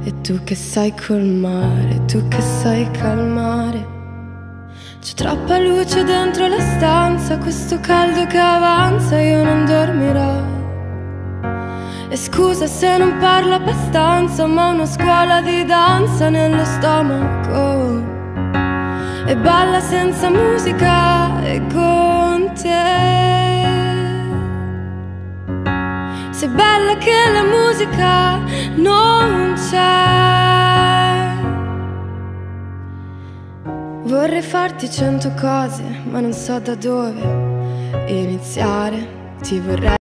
E tu che sai colmare, tu che sai calmare. C'è troppa luce dentro la stanza, questo caldo che avanza, io non dormirò. E scusa se non parlo abbastanza, ma ho una scuola di danza nello stomaco. E balla senza musica e con te. Sei bella che la musica non c'è. Vorrei farti 100 cose, ma non so da dove iniziare. Ti vorrei